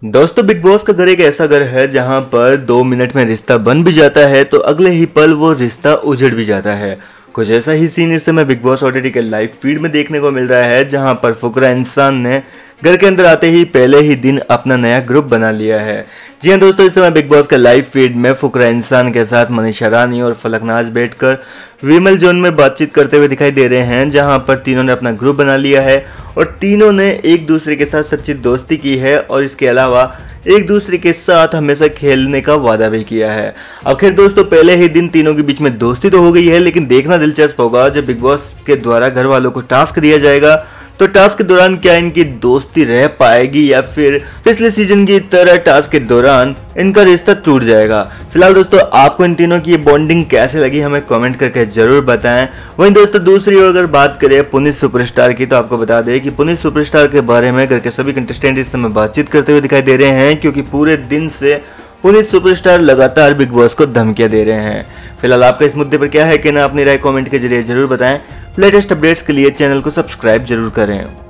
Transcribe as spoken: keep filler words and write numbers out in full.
दोस्तों, big boss का घर एक ऐसा घर है जहां पर दो मिनट में रिश्ता बन भी जाता है तो अगले ही पल वो रिश्ता उजड़ भी जाता है। कुछ ऐसा ही सीन इस समय बिग बॉस ओटीटी के लाइव फीड में देखने को मिल रहा है, जहां पर फुकरा इंसान ने घर के अंदर आते ही पहले ही दिन अपना नया ग्रुप बना लिया है। जी हाँ दोस्तों, इस समय बिग बॉस के लाइव फीड में फुकरा इंसान के साथ मनीषा रानी और फलकनाज बैठकर विमल जोन में बातचीत करते हुए दिखाई दे रहे हैं, जहां पर तीनों ने अपना ग्रुप बना लिया है और तीनों ने एक दूसरे के साथ सच्ची दोस्ती की है और इसके अलावा एक दूसरे के साथ हमेशा खेलने का वादा भी किया है। आखिर दोस्तों, पहले ही दिन तीनों के बीच में दोस्ती तो हो गई है, लेकिन देखना दिलचस्प होगा जब बिग बॉस के द्वारा घर वालों को टास्क दिया जाएगा तो टास्क के दौरान क्या इनकी दोस्ती रह पाएगी या फिर पिछले सीजन की तरह टास्क के दौरान इनका रिश्ता टूट जाएगा। फिलहाल दोस्तों, आपको इन तीनों की ये बॉन्डिंग कैसे लगी हमें कमेंट करके जरूर बताएं। वहीं दोस्तों, दूसरी ओर अगर बात करें पुनीत सुपरस्टार की, तो आपको बता दें कि पुनीत सुपरस्टार के बारे में घर के सभी कंटेस्टेंट इस समय बातचीत करते हुए दिखाई दे रहे हैं, क्योंकि पूरे दिन से पुनीत सुपरस्टार लगातार बिग बॉस को धमकियां दे रहे हैं। फिलहाल आपका इस मुद्दे पर क्या है कहना, अपनी राय कमेंट के जरिए जरूर बताएं। लेटेस्ट अपडेट्स के लिए चैनल को सब्सक्राइब जरूर करें।